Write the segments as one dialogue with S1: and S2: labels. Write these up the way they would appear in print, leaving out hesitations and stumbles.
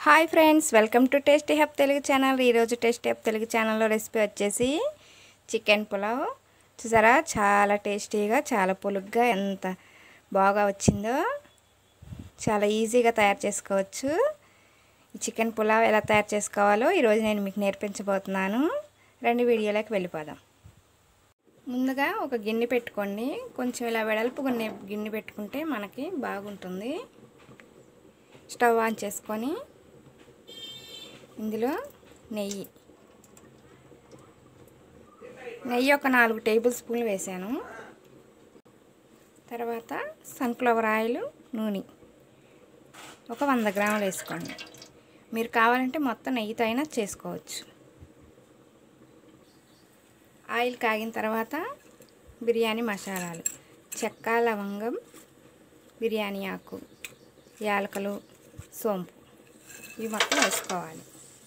S1: Hi friends, welcome to tasty hub Telugu channel. ఈరోజు tasty hub Telugu ఛానల్లో recipe వచ్చేసి chicken pulao. చూసారా, చాలా టేస్టీగా, చాలా పొలుగ్గా ఎంత బాగా వచ్చిందో. చాలా ఈజీగా తయారు చేసుకోవచ్చు. ఈ చికెన్ పులావ్ ఎలా తయారు చేసుకోవాలో ఈరోజు నేను మీకు నేర్పించబోతున్నాను. రెండు వీడియోలోకి వెళ్ళిపోదాం. ముందుగా ఒక గిన్నె పెట్టుకోండి. కొంచెం ఇలా వెడల్పు గిన్నె పెట్టుకుంటే మనకి బాగుంటుంది. స్టవ్ ఆన్ చేసుకొని ఇందులో నెయ్యి ఒక 4 టేబుల్ స్పూన్లు వేసాను. తర్వాత సన్ఫ్లవర్ ఆయిల్, నూనె ఒక 100 గ్రాములు వేసుకోండి. మీరు కావాలంటే మొత్తం నెయ్యితో అయినా చేసుకోవచ్చు. ఆయిల్ కాగిన తర్వాత బిర్యానీ మసాలాలు, చెక్క, లవంగం, బిర్యానీ ఆకు, యాలకులు, సోంపు ఇవి మొత్తం వేసుకోవాలి.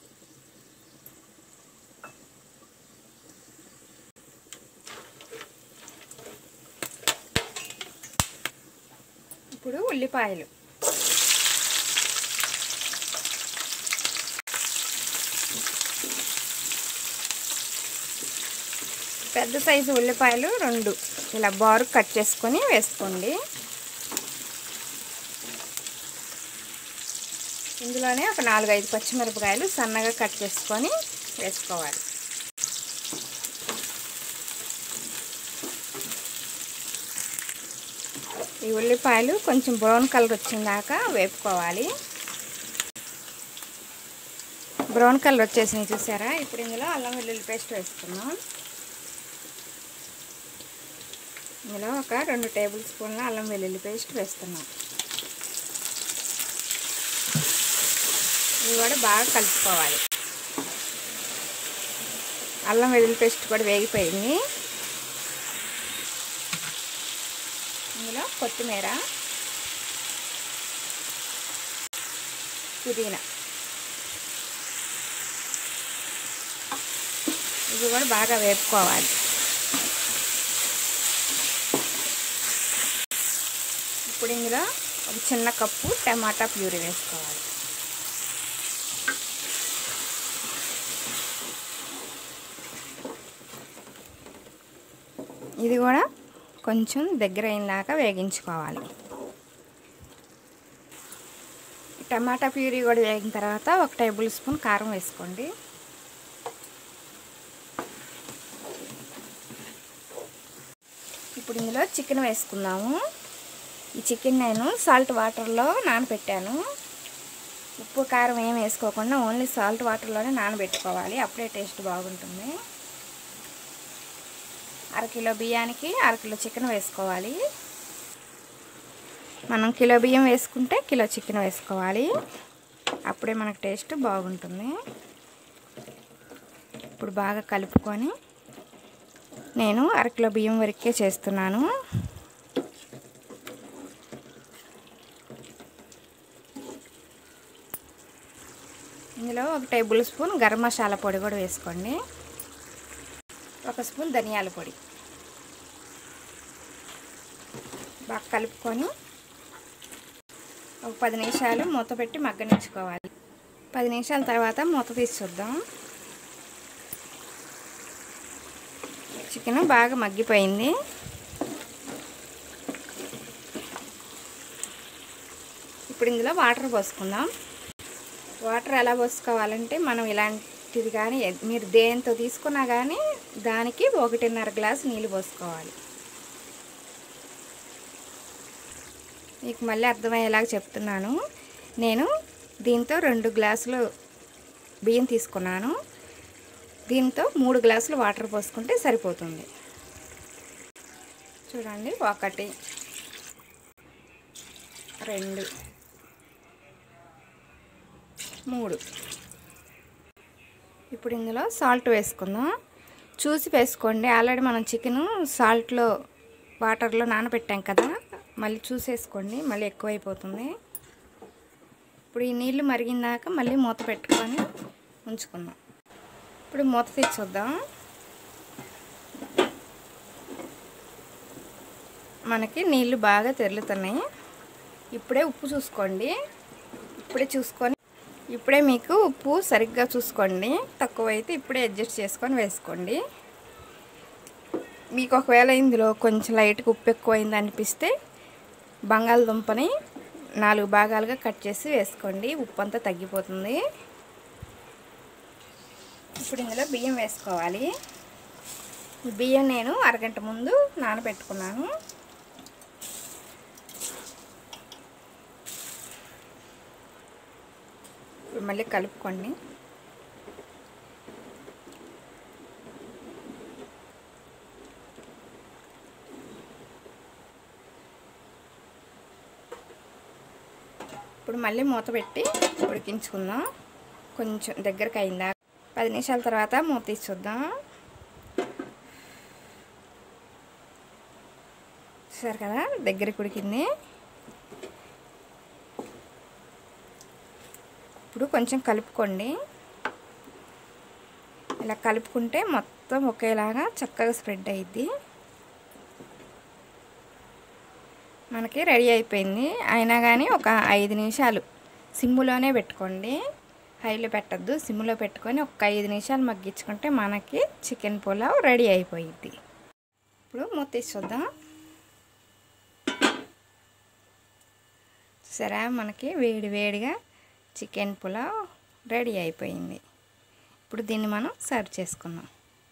S1: ఇప్పుడు ఉల్లిపాయలు, పెద్ద సైజు ఉల్లిపాయలు 2 ఇలా బారు కట్ చేసుకొని వేసుకోండి. ఇందులోనే ఒక 4-5 పచ్చిమిరపకాయలు సన్నగా కట్ చేసుకొని వేసుకోవాలి. ఈ ఉల్లిపాయలు కొంచెం బ్రౌన్ కలర్ వచ్చిందాకా వేపుకోవాలి. బ్రౌన్ కలర్ వచ్చేసినాయి చూసారా. ఇప్పుడు ఇందులో అల్లం వెల్లుల్లి పేస్ట్ వేసుకున్నాం. ఇందులో ఒక 2 టేబుల్ స్పూన్ల అల్లం వెల్లుల్లి పేస్ట్ వేస్తున్నాం. ఇది కూడా బాగా కలుపుకోవాలి. అల్లం వెల్లుల్లి పేస్ట్ కూడా వేగిపోయింది. ఇందులో కొత్తిమీర, పుదీనా ఇది కూడా బాగా వేపుకోవాలి. ఇప్పుడు ఇందులో ఒక చిన్న కప్పు టమాటా ప్యూరీ వేసుకోవాలి. ఇది కూడా కొంచెం దగ్గర అయినాక వేగించుకోవాలి. టమాటా ప్యూరీ కూడా వేగిన తర్వాత ఒక టేబుల్ స్పూన్ కారం వేసుకోండి. ఇప్పుడు ఇందులో చికెన్ వేసుకుందాము. ఈ చికెన్ నేను సాల్ట్ వాటర్లో నానబెట్టాను. ఉప్పు కారం ఏం వేసుకోకుండా ఓన్లీ సాల్ట్ వాటర్లోనే నానబెట్టుకోవాలి. అప్పుడే టేస్ట్ బాగుంటుంది. 1/2 కిలో బియ్యానికి 1/2 కిలో చికెన్ వేసుకోవాలి. మనం కిలో బియ్యం వేసుకుంటే కిలో చికెన్ వేసుకోవాలి. అప్పుడే మనకు టేస్ట్ బాగుంటుంది. ఇప్పుడు బాగా కలుపుకొని నేను 1/2 కిలో బియ్యం వరకే చేస్తున్నాను. ఇందులో ఒక టేబుల్ స్పూన్ గరం మసాలా పొడి కూడా వేసుకోండి. 1 స్పూన్ ధనియాల పొడి బాగా కలుపుకొని ఒక 10 నిమిషాలు మూత పెట్టి మగ్గనించుకోవాలి. 10 నిమిషాల తర్వాత మూత తీసి చూద్దాం. చికెన్ బాగా మగ్గిపోయింది. ఇప్పుడు ఇందులో వాటర్ పోసుకుందాం. వాటర్ ఎలా పోసుకోవాలంటే మనం ఇలాంటిది కానీ మీరు దేంతో తీసుకున్నా కానీ దానికి 1.5 గ్లాసు నీళ్ళు పోసుకోవాలి. మీకు మళ్ళీ అర్థమయ్యేలాగా చెప్తున్నాను. నేను దీంతో 2 గ్లాసులు బియ్యం తీసుకున్నాను. దీంతో 3 గ్లాసులు వాటర్ పోసుకుంటే సరిపోతుంది. చూడండి, 1 2 3. ఇప్పుడు ఇందులో సాల్ట్ వేసుకుందాం. చూసి వేసుకోండి. ఆల్రెడీ మనం చికెను సాల్ట్లో వాటర్లో నానబెట్టాం కదా, మళ్ళీ చూసేసుకోండి, మళ్ళీ ఎక్కువైపోతుంది. ఇప్పుడు ఈ నీళ్ళు మరిగిందాక మళ్ళీ మూత పెట్టుకొని ఉంచుకుందాం. ఇప్పుడు మూత తీసి చూద్దాం. మనకి నీళ్ళు బాగా తెరులుతున్నాయి. ఇప్పుడే ఉప్పు చూసుకోండి. ఇప్పుడే చూసుకొని ఇప్పుడే మీకు ఉప్పు సరిగ్గా చూసుకోండి, తక్కువైతే ఇప్పుడే అడ్జస్ట్ చేసుకొని వేసుకోండి. మీకు ఒకవేళ ఇందులో కొంచెం లైట్గా ఉప్పు ఎక్కువైంది అనిపిస్తే బంగాళదుంపని 4 భాగాలుగా కట్ చేసి వేసుకోండి, ఉప్పు అంతా తగ్గిపోతుంది. ఇప్పుడు ఇందులో బియ్యం వేసుకోవాలి. బియ్యం నేను అరగంట ముందు నానబెట్టుకున్నాను. ఇప్పుడు మళ్ళీ కలుపుకోండి. ఇప్పుడు మళ్ళీ మూత పెట్టి ఉడికించుకుందాం. కొంచెం దగ్గరకు అయిందా 10 నిమిషాల తర్వాత మూత తీసి చూద్దాం. చూసారు కదా, దగ్గరికి ఉడికింది. ఇప్పుడు కొంచెం కలుపుకోండి. ఇలా కలుపుకుంటే మొత్తం ఒకేలాగా చక్కగా స్ప్రెడ్ అయ్యిద్ది. మనకి రెడీ అయిపోయింది. అయినా కానీ ఒక 5 నిమిషాలు సిమ్ములోనే పెట్టుకోండి, హైలో పెట్టద్దు. సిమ్లో పెట్టుకొని ఒక 5 నిమిషాలు మగ్గించుకుంటే మనకి చికెన్ పులావ్ రెడీ అయిపోయింది. ఇప్పుడు మూత తీసి చూద్దాం. సరే, మనకి వేడి వేడిగా చికెన్ పులావ్ రెడీ అయిపోయింది. ఇప్పుడు దీన్ని మనం సర్వ్ చేసుకుందాం.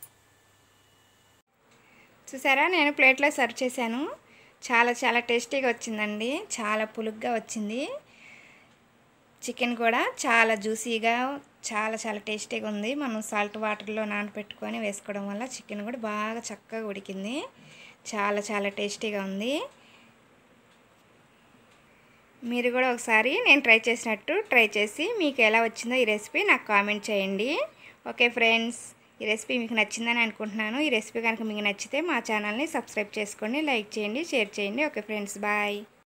S1: చూసారా, నేను ప్లేట్లో సర్వ్ చేశాను. చాలా టేస్టీగా వచ్చిందండి. చాలా పులుగ్గా వచ్చింది. చికెన్ కూడా చాలా జ్యూసీగా చాలా టేస్టీగా ఉంది. మనం సాల్ట్ వాటర్లో నానబెట్టుకొని వేసుకోవడం వల్ల చికెన్ కూడా బాగా చక్కగా ఉడికింది. చాలా టేస్టీగా ఉంది. మీరు కూడా ఒకసారి నేను ట్రై చేసినట్టు ట్రై చేసి మీకు ఎలా వచ్చిందో ఈ రెసిపీ నాకు కామెంట్ చేయండి. ఓకే ఫ్రెండ్స్, ఈ రెసిపీ మీకు నచ్చిందని అనుకుంటున్నాను. ఈ రెసిపీ కనుక మీకు నచ్చితే మా ఛానల్ని సబ్స్క్రైబ్ చేసుకోండి, లైక్ చేయండి, షేర్ చేయండి. Okay friends, bye.